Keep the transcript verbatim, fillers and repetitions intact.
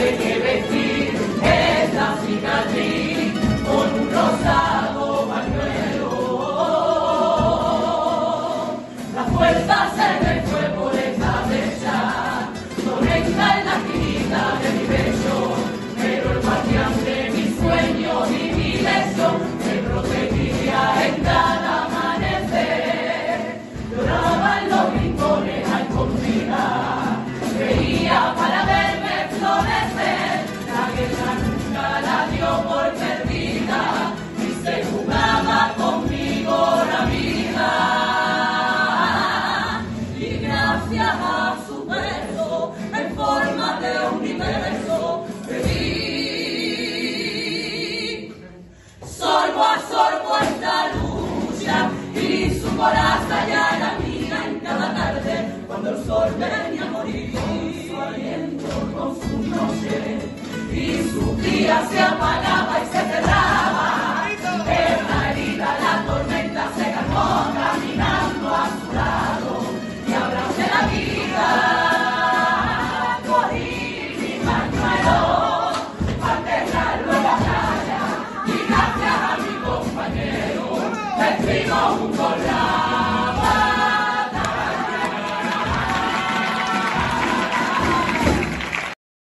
de qué vestir esta cicatriz con un rosado pañuelo. La fuerza se me fue por esta brecha, tormenta en la esquinita de mi pecho, pero el guardián de mis sueños y mi lesión me protegía en cada amanecer. Lloraba en los rincones a escondidas, veía para verme florecer. La guerra nunca la dio por perdida y se jugaba conmigo la vida. Y gracias a su beso en forma de universo viví. Sorbo a sorbo esta lucha y su coraza ya era mía en cada tarde cuando el sol venía a morir. Con su aliento, con su noche y su día se apagaba.